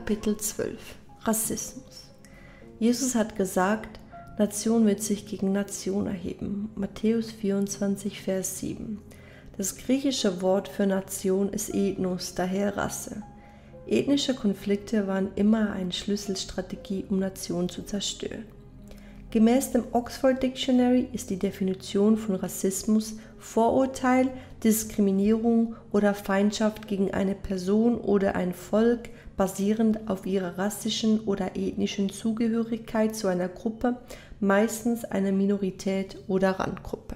Kapitel 12 Rassismus. Jesus hat gesagt, Nation wird sich gegen Nation erheben. Matthäus 24, Vers 7. Das griechische Wort für Nation ist Ethnos, daher Rasse. Ethnische Konflikte waren immer eine Schlüsselstrategie, um Nationen zu zerstören. Gemäß dem Oxford Dictionary ist die Definition von Rassismus Vorurteil, Diskriminierung oder Feindschaft gegen eine Person oder ein Volk basierend auf ihrer rassischen oder ethnischen Zugehörigkeit zu einer Gruppe, meistens einer Minorität oder Randgruppe.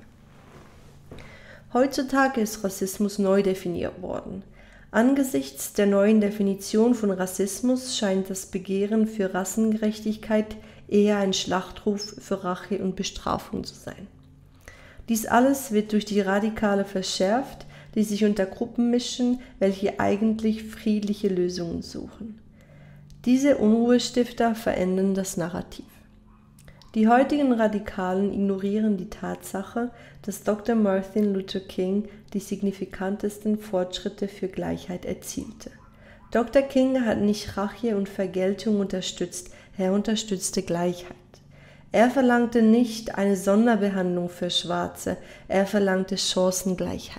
Heutzutage ist Rassismus neu definiert worden. Angesichts der neuen Definition von Rassismus scheint das Begehren für Rassengerechtigkeit eher ein Schlachtruf für Rache und Bestrafung zu sein. Dies alles wird durch die Radikale verschärft, die sich unter Gruppen mischen, welche eigentlich friedliche Lösungen suchen. Diese Unruhestifter verändern das Narrativ. Die heutigen Radikalen ignorieren die Tatsache, dass Dr. Martin Luther King die signifikantesten Fortschritte für Gleichheit erzielte. Dr. King hat nicht Rache und Vergeltung unterstützt, er unterstützte Gleichheit. Er verlangte nicht eine Sonderbehandlung für Schwarze, er verlangte Chancengleichheit.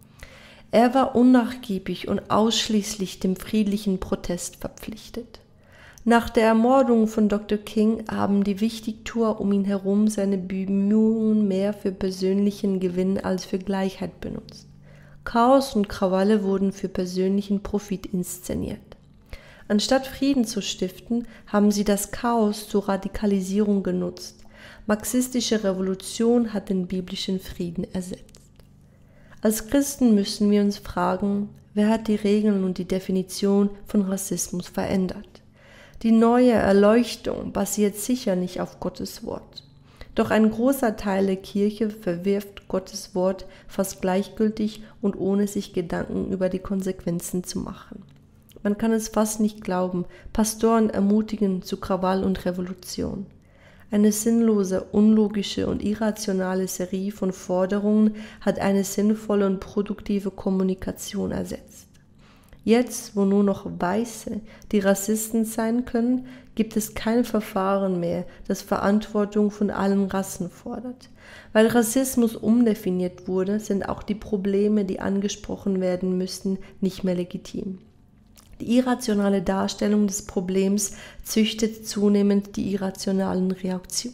Er war unnachgiebig und ausschließlich dem friedlichen Protest verpflichtet. Nach der Ermordung von Dr. King haben die Wichtigtuer um ihn herum seine Bemühungen mehr für persönlichen Gewinn als für Gleichheit benutzt. Chaos und Krawalle wurden für persönlichen Profit inszeniert. Anstatt Frieden zu stiften, haben sie das Chaos zur Radikalisierung genutzt. Marxistische Revolution hat den biblischen Frieden ersetzt. Als Christen müssen wir uns fragen, wer hat die Regeln und die Definition von Rassismus verändert? Die neue Erleuchtung basiert sicher nicht auf Gottes Wort. Doch ein großer Teil der Kirche verwirft Gottes Wort fast gleichgültig und ohne sich Gedanken über die Konsequenzen zu machen. Man kann es fast nicht glauben, Pastoren ermutigen zu Krawall und Revolution. Eine sinnlose, unlogische und irrationale Serie von Forderungen hat eine sinnvolle und produktive Kommunikation ersetzt. Jetzt, wo nur noch Weiße die Rassisten sein können, gibt es kein Verfahren mehr, das Verantwortung von allen Rassen fordert. Weil Rassismus umdefiniert wurde, sind auch die Probleme, die angesprochen werden müssten, nicht mehr legitim. Die irrationale Darstellung des Problems züchtet zunehmend die irrationalen Reaktionen.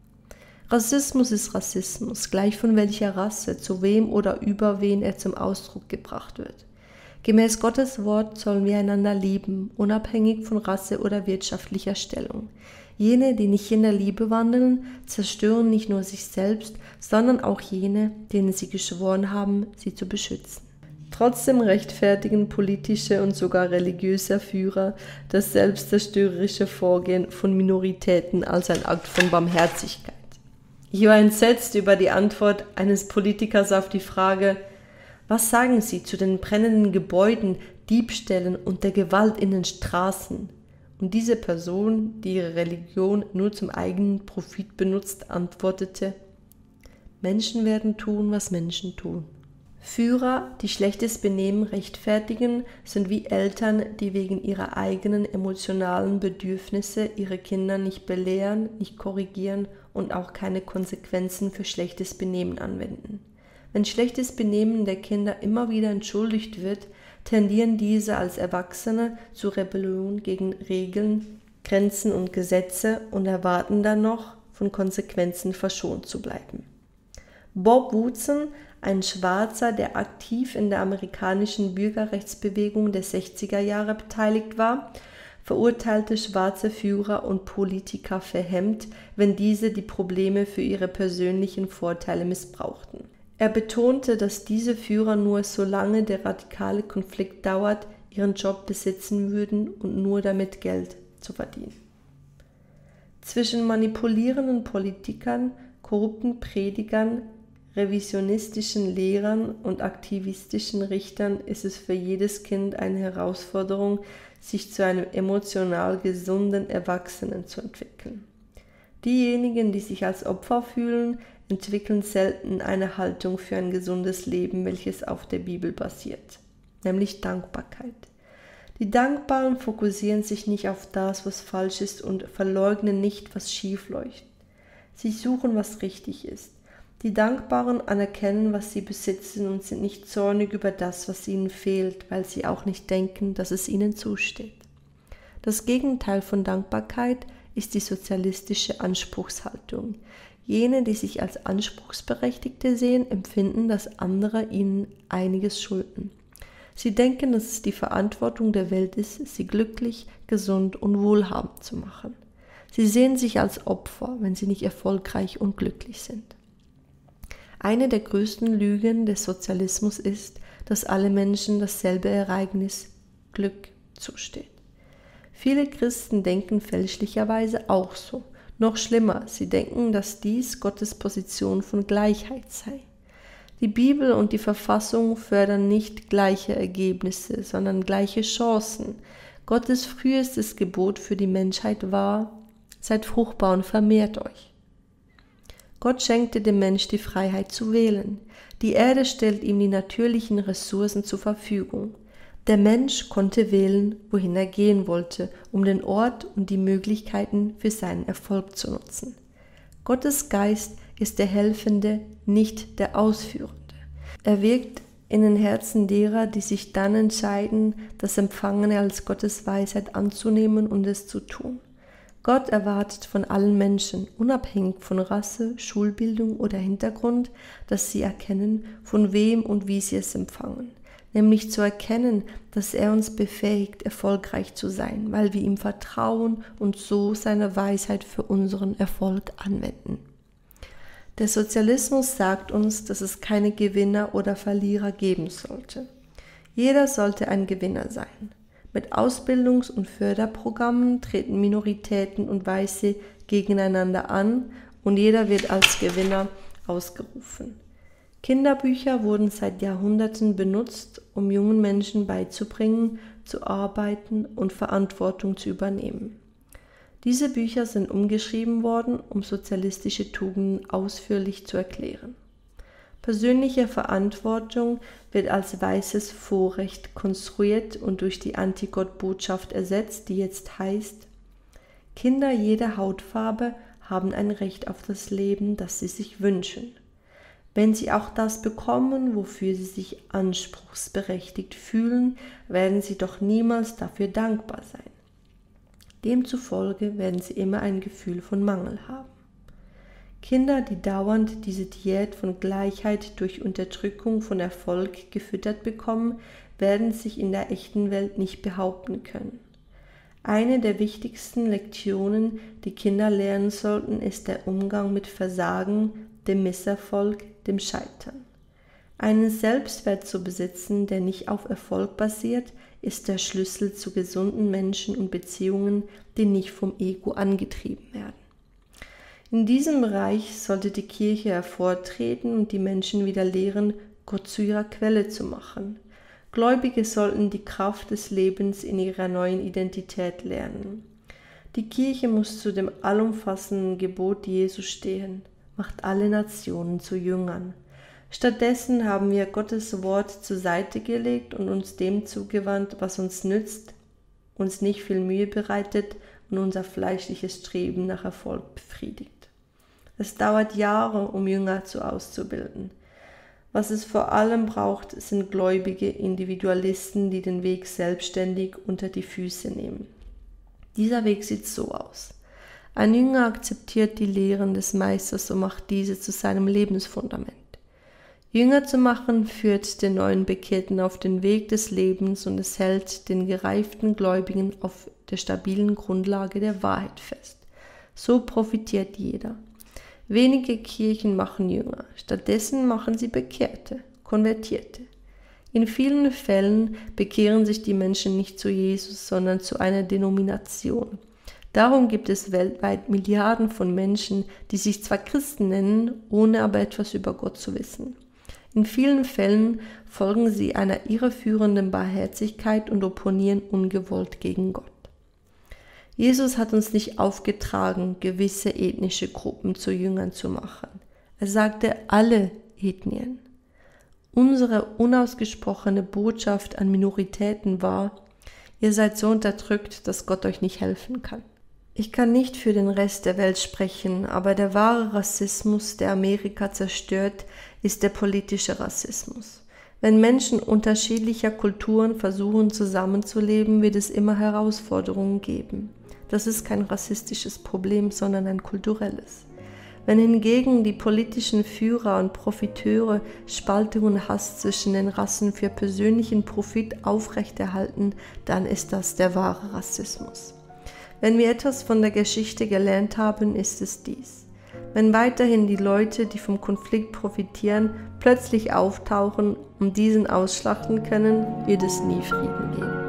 Rassismus ist Rassismus, gleich von welcher Rasse, zu wem oder über wen er zum Ausdruck gebracht wird. Gemäß Gottes Wort sollen wir einander lieben, unabhängig von Rasse oder wirtschaftlicher Stellung. Jene, die nicht in der Liebe wandeln, zerstören nicht nur sich selbst, sondern auch jene, denen sie geschworen haben, sie zu beschützen. Trotzdem rechtfertigen politische und sogar religiöse Führer das selbstzerstörerische Vorgehen von Minoritäten als ein Akt von Barmherzigkeit. Ich war entsetzt über die Antwort eines Politikers auf die Frage: Was sagen Sie zu den brennenden Gebäuden, Diebstählen und der Gewalt in den Straßen? Und diese Person, die ihre Religion nur zum eigenen Profit benutzt, antwortete: Menschen werden tun, was Menschen tun. Führer, die schlechtes Benehmen rechtfertigen, sind wie Eltern, die wegen ihrer eigenen emotionalen Bedürfnisse ihre Kinder nicht belehren, nicht korrigieren und auch keine Konsequenzen für schlechtes Benehmen anwenden. Wenn schlechtes Benehmen der Kinder immer wieder entschuldigt wird, tendieren diese als Erwachsene zu Rebellion gegen Regeln, Grenzen und Gesetze und erwarten dann noch, von Konsequenzen verschont zu bleiben. Bob Woodson, ein Schwarzer, der aktiv in der amerikanischen Bürgerrechtsbewegung der 60er Jahre beteiligt war, verurteilte schwarze Führer und Politiker vehement, wenn diese die Probleme für ihre persönlichen Vorteile missbrauchten. Er betonte, dass diese Führer nur solange der radikale Konflikt dauert, ihren Job besitzen würden und nur damit Geld zu verdienen. Zwischen manipulierenden Politikern, korrupten Predigern, revisionistischen Lehrern und aktivistischen Richtern ist es für jedes Kind eine Herausforderung, sich zu einem emotional gesunden Erwachsenen zu entwickeln. Diejenigen, die sich als Opfer fühlen, entwickeln selten eine Haltung für ein gesundes Leben, welches auf der Bibel basiert, nämlich Dankbarkeit. Die Dankbaren fokussieren sich nicht auf das, was falsch ist und verleugnen nicht, was schief läuft. Sie suchen, was richtig ist. Die Dankbaren anerkennen, was sie besitzen und sind nicht zornig über das, was ihnen fehlt, weil sie auch nicht denken, dass es ihnen zusteht. Das Gegenteil von Dankbarkeit ist die sozialistische Anspruchshaltung. Jene, die sich als Anspruchsberechtigte sehen, empfinden, dass andere ihnen einiges schulden. Sie denken, dass es die Verantwortung der Welt ist, sie glücklich, gesund und wohlhabend zu machen. Sie sehen sich als Opfer, wenn sie nicht erfolgreich und glücklich sind. Eine der größten Lügen des Sozialismus ist, dass alle Menschen dasselbe Ereignis Glück zusteht. Viele Christen denken fälschlicherweise auch so. Noch schlimmer, sie denken, dass dies Gottes Position von Gleichheit sei. Die Bibel und die Verfassung fördern nicht gleiche Ergebnisse, sondern gleiche Chancen. Gottes frühestes Gebot für die Menschheit war: Seid fruchtbar und vermehrt euch. Gott schenkte dem Mensch die Freiheit zu wählen. Die Erde stellt ihm die natürlichen Ressourcen zur Verfügung. Der Mensch konnte wählen, wohin er gehen wollte, um den Ort und die Möglichkeiten für seinen Erfolg zu nutzen. Gottes Geist ist der Helfende, nicht der Ausführende. Er wirkt in den Herzen derer, die sich dann entscheiden, das Empfangene als Gottes Weisheit anzunehmen und es zu tun. Gott erwartet von allen Menschen, unabhängig von Rasse, Schulbildung oder Hintergrund, dass sie erkennen, von wem und wie sie es empfangen. Nämlich zu erkennen, dass er uns befähigt, erfolgreich zu sein, weil wir ihm vertrauen und so seine Weisheit für unseren Erfolg anwenden. Der Sozialismus sagt uns, dass es keine Gewinner oder Verlierer geben sollte. Jeder sollte ein Gewinner sein. Mit Ausbildungs- und Förderprogrammen treten Minoritäten und Weiße gegeneinander an und jeder wird als Gewinner ausgerufen. Kinderbücher wurden seit Jahrhunderten benutzt, um jungen Menschen beizubringen, zu arbeiten und Verantwortung zu übernehmen. Diese Bücher sind umgeschrieben worden, um sozialistische Tugenden ausführlich zu erklären. Persönliche Verantwortung wird als weißes Vorrecht konstruiert und durch die Anti-Gott-Botschaft ersetzt, die jetzt heißt: Kinder jeder Hautfarbe haben ein Recht auf das Leben, das sie sich wünschen. Wenn sie auch das bekommen, wofür sie sich anspruchsberechtigt fühlen, werden sie doch niemals dafür dankbar sein. Demzufolge werden sie immer ein Gefühl von Mangel haben. Kinder, die dauernd diese Diät von Gleichheit durch Unterdrückung von Erfolg gefüttert bekommen, werden sich in der echten Welt nicht behaupten können. Eine der wichtigsten Lektionen, die Kinder lernen sollten, ist der Umgang mit Versagen, dem Misserfolg, dem Scheitern. Einen Selbstwert zu besitzen, der nicht auf Erfolg basiert, ist der Schlüssel zu gesunden Menschen und Beziehungen, die nicht vom Ego angetrieben werden. In diesem Bereich sollte die Kirche hervortreten und die Menschen wieder lehren, Gott zu ihrer Quelle zu machen. Gläubige sollten die Kraft des Lebens in ihrer neuen Identität lernen. Die Kirche muss zu dem allumfassenden Gebot Jesu stehen: Macht alle Nationen zu Jüngern. Stattdessen haben wir Gottes Wort zur Seite gelegt und uns dem zugewandt, was uns nützt, uns nicht viel Mühe bereitet und unser fleischliches Streben nach Erfolg befriedigt. Es dauert Jahre, um Jünger auszubilden. Was es vor allem braucht, sind gläubige Individualisten, die den Weg selbstständig unter die Füße nehmen. Dieser Weg sieht so aus: Ein Jünger akzeptiert die Lehren des Meisters und macht diese zu seinem Lebensfundament. Jünger zu machen führt den neuen Bekehrten auf den Weg des Lebens und es hält den gereiften Gläubigen auf der stabilen Grundlage der Wahrheit fest. So profitiert jeder. Wenige Kirchen machen Jünger, stattdessen machen sie Bekehrte, Konvertierte. In vielen Fällen bekehren sich die Menschen nicht zu Jesus, sondern zu einer Denomination. Darum gibt es weltweit Milliarden von Menschen, die sich zwar Christen nennen, ohne aber etwas über Gott zu wissen. In vielen Fällen folgen sie einer irreführenden Barmherzigkeit und opponieren ungewollt gegen Gott. Jesus hat uns nicht aufgetragen, gewisse ethnische Gruppen zu Jüngern zu machen. Er sagte alle Ethnien. Unsere unausgesprochene Botschaft an Minoritäten war: Ihr seid so unterdrückt, dass Gott euch nicht helfen kann. Ich kann nicht für den Rest der Welt sprechen, aber der wahre Rassismus, der Amerika zerstört, ist der politische Rassismus. Wenn Menschen unterschiedlicher Kulturen versuchen zusammenzuleben, wird es immer Herausforderungen geben. Das ist kein rassistisches Problem, sondern ein kulturelles. Wenn hingegen die politischen Führer und Profiteure Spaltung und Hass zwischen den Rassen für persönlichen Profit aufrechterhalten, dann ist das der wahre Rassismus. Wenn wir etwas von der Geschichte gelernt haben, ist es dies. Wenn weiterhin die Leute, die vom Konflikt profitieren, plötzlich auftauchen und diesen ausschlachten können, wird es nie Frieden geben.